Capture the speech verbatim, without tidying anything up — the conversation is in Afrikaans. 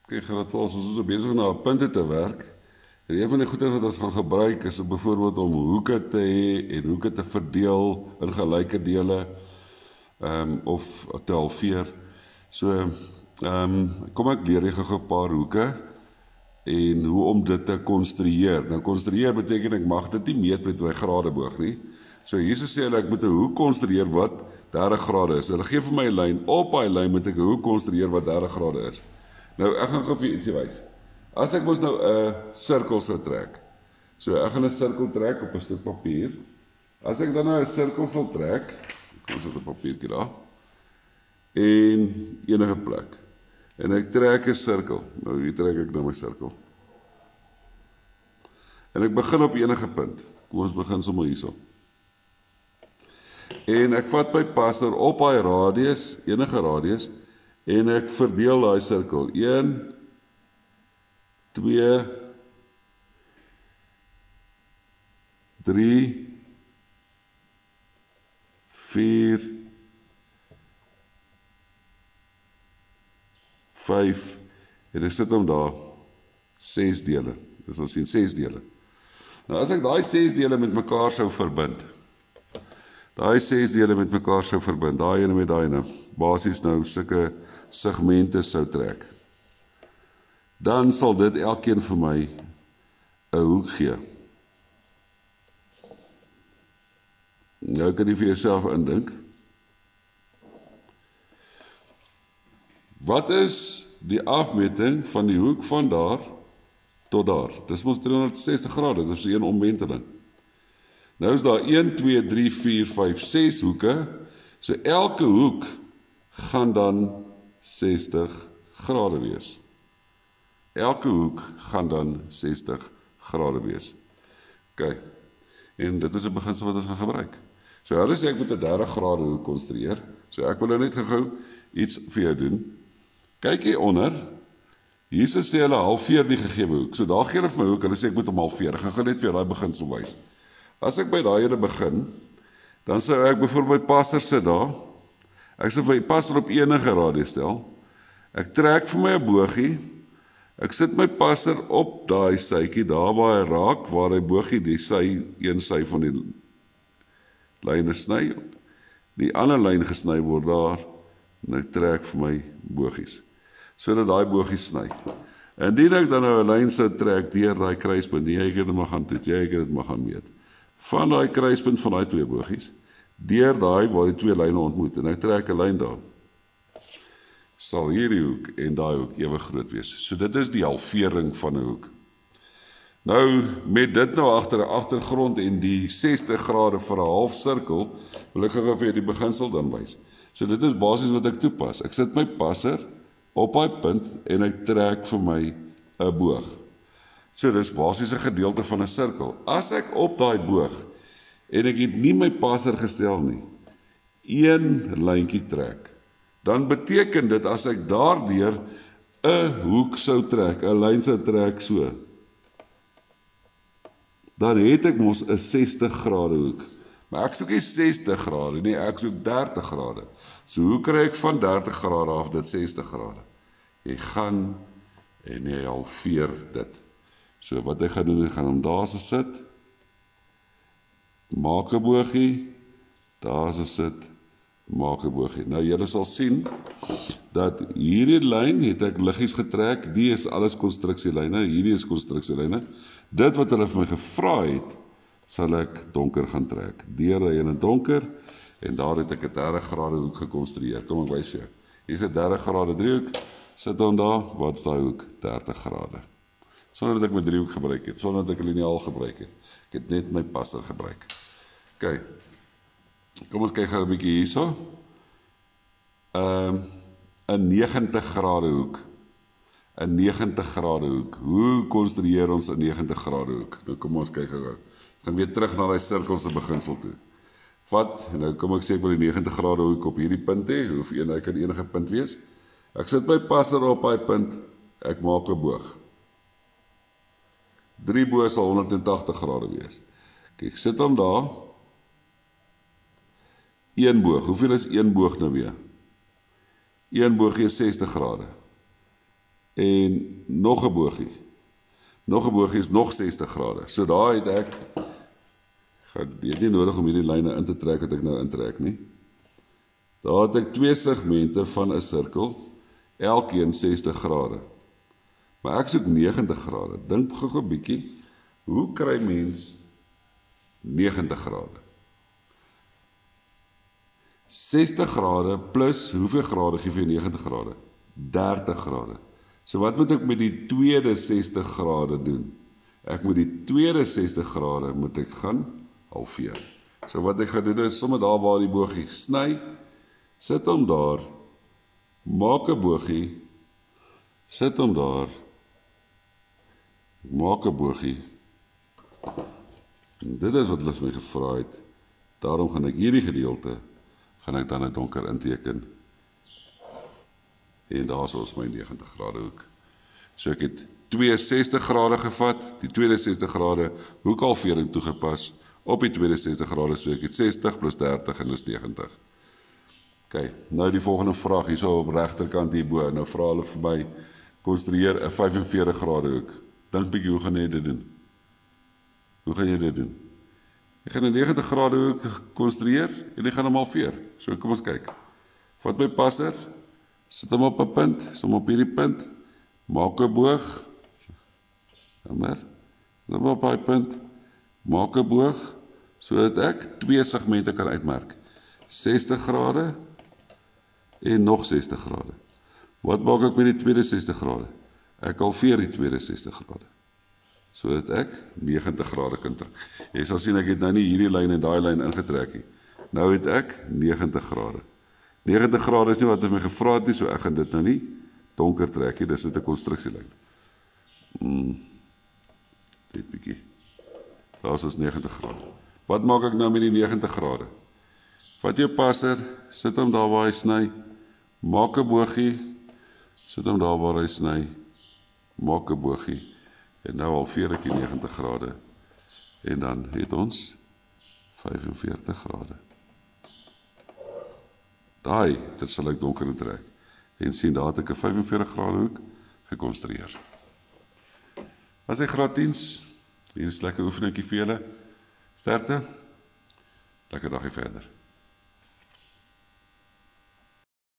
Kyk, graad twaalf, ons is so besig na punte te werk. En een van die goeie wat ons gaan gebruik is byvoorbeeld om hoeke te hê en hoeke te verdeel in gelyke dele um, of te halveer. So, um, kom ek leer jy gou 'n paar hoeke en hoe om dit te konstrueer. Nou, konstrueer beteken ek mag dit nie meet met my gradeboog nie. So, Jesus sê hulle, ek moet 'n hoek konstrueer wat dertig grade is. Hulle gee vir my 'n lyn, op daai lyn moet ek 'n hoek konstrueer wat dertig grade is. Nou, ek gaan gou vir ietsie wys. As ek mos nou 'n sirkel sou trek, so ek gaan 'n sirkel trek op 'n stuk papier. As ek dan nou 'n sirkel sal trek, kom sit 'n papiertjie daar, en enige plek, en ek trek 'n sirkel, nou hier trek ek nou my sirkel, en ek begin op enige punt, kom ons begin sommer hierso, en ek vat my passer op daai radius, enige radius, en ek verdeel daai sirkel, een, twee, drie, vier, vyf, en ek sit hom daar, ses dele, dis ons sien ses dele. Nou as ek daai ses dele met mekaar sou verbind, daai ses dele met mekaar sou verbind, daai ene met daai ene, basies nou sulke segmente sou trek, dan sal dit elkeen vir my 'n hoek gee. Nou kan jy vir jouself indink, wat is die afmeting van die hoek van daar tot daar? Dis mos driehonderdsestig grade, dis een omwenteling. Nou is daar een, twee, drie, vier, vyf, ses hoeke, so elke hoek gaan dan sestig grade wees. Elke hoek gaan dan sestig grade wees. OK, en dit is 'n beginsel wat ons gaan gebruik. So hulle sê ek moet 'n dertig grade hoek konstrueer, so ek wil nou net gou iets vir jou doen. Kyk hier onder, Jesus sê hulle halveer die gegewe hoek, so daar gee hulle vir my hoek, hulle sê ek moet hom halveer, ek gaan gou net vir jou daai beginsel wys. As ek by daai ene begin, dan sou ek byvoorbeeld my passer sit daar, ek sou my passer op enige radius stel, ek trek vir my 'n bogie, ek sit my passer op daai sytjie, daar waar hy raak, waar hy bogie die sy, een sy van die lyne sny, die ander lyn gesny word daar, en ek trek vir my bogies, sodat daai bogies sny. Indien ek dan nou 'n lyn sou trek deur daai kruispunt, jy kan dit maar gaan toets, jy kan dit maar gaan meet, van daai kruispunt van daai twee bogies, deur daai waar die twee lyne ontmoet, en ek trek 'n lyn daar, sal hierdie hoek en daai hoek ewe groot wees. So dit is die halvering van 'n hoek. Nou, met dit nou agter 'n agtergrond en die sestig grade vir 'n half sirkel, wil ek gou vir jou die beginsel dan wys. So dit is basies wat ek toepas. Ek sit my passer op daai punt en ek trek vir my 'n boog. So dis basies 'n gedeelte van 'n sirkel. As ek op daai boog en ek het nie my passer gestel nie, een lyntjie trek, dan beteken dit as ek daardeur 'n hoek sou trek, 'n lyn sou trek so, dan het ek mos 'n sestig grade hoek. Maar ek soek nie sestig grade nie, ek soek dertig grade. So hoe kry ek van dertig grade af dit sestig grade? Jy gaan en jy halveer dit. So wat ek gaan doen, ek gaan hom daar so sit, maak 'n bogie, daar so sit, maak 'n bogie. Nou julle sal sien dat hierdie lyn het ek liggies getrek, die is alles konstruksielyne, hierdie is konstruksielyne. Dit wat hulle vir my gevra het, sal ek donker gaan trek. Deur hy in 'n donker, en daar het ek 'n dertig grade hoek gekonstrueer. Kom ek wys vir jou. Hier is 'n dertig grade driehoek, sit hom daar, wat is daai hoek? dertig grade. Sonder dat ek my driehoek gebruik het, sonder dat ek 'n liniaal gebruik het. Ek het net my passer gebruik. OK. Kom ons kyk gou 'n bietjie hierso. Um, 'n negentig grade hoek. 'n negentig grade hoek. Hoe konstrueer ons 'n negentig grade hoek? Nou kom ons kyk gou. Ons gaan weer terug na daai sirkel se beginsel toe. Wat, nou kom ek sê ek wil die negentig grade hoek op hierdie punt hê, hoef een, hy kan enige punt wees. Ek sit my passer op daai punt, ek maak 'n boog. drie bo sal honderdtagtig grade wees. Kyk, ek sit hom daar. Een boog, hoeveel is een boog nou weer? Een boog gee sestig grade. en nog 'n bogie. Nog 'n bogie is nog sestig grade. So daar het ek, jy het nie nodig om hierdie lyne in te trek wat ek nou intrek nie. Daar het ek twee segmente van 'n sirkel, elkeen sestig grade. Maar ek soek negentig grade. Dink gou 'n bietjie, hoe kry mens negentig grade? sestig grade plus hoeveel grade gee vir negentig grade? dertig grade. So wat moet ek met die tweede sestig grade doen? Ek moet die tweede sestig grade moet ek gaan halveer. So wat ek gaan doen is, sommer daar waar die bogie sny, sit hom daar, maak 'n bogie, sit hom daar, maak 'n bogie. En dit is wat hulle my gevra het. Daarom gaan ek hierdie gedeelte, gaan ek dan 'n donker inteken. En daar is ons my negentig grade hoek. So ek het twee sestig grade gevat, die tweede sestig grade hoekhalvering toegepas op die tweede sestig grade, so ek het sestig plus dertig en dis negentig. Ok, nou die volgende vraag, hier so op regterkant hierbo, nou vra hulle vir my, konstrueer 'n vyf en veertig grade hoek. Dink bietjie, hoe gaan jy dit doen? Hoe gaan jy dit doen? Ek gaan 'n negentig grade hoek konstrueer en ek gaan hom halveer. So kom ons kyk. Vat my passer, sit hom op 'n punt, sit hom op hierdie punt, maak 'n boog. Jammer. Sit hom op daai punt, maak 'n boog sodat ek twee segmente kan uitmerk. sestig grade en nog sestig grade. Wat maak ek met die tweede sestig grade? Ek halveer die tweede sestig grade. Sodat ek negentig grade kan trek. Jy sal sien ek het nou nie hierdie lyn en daai lyn ingetrek nie. Nou het ek negentig grade. negentig grade is nie wat hy my gevra het nie, so ek gaan dit nou nie donker trek nie, dis net 'n konstruksielyn. Mm. Dit bietjie. Daar is ons negentig grade. Wat maak ek nou met die negentig grade? Vat jou passer, sit hom daar waar hy sny, maak 'n bogie, sit hom daar waar hy sny, maak 'n bogie, en nou halveer ek die negentig grade, en dan het ons vyf en veertig grade. Daai, dit sal ek donker trek, en sien, daar het ek 'n vyf en veertig grade hoek gekonstrueer. As hy graad diens, hier is lekker oefeningkie vir julle, sterkte, lekker dagie verder.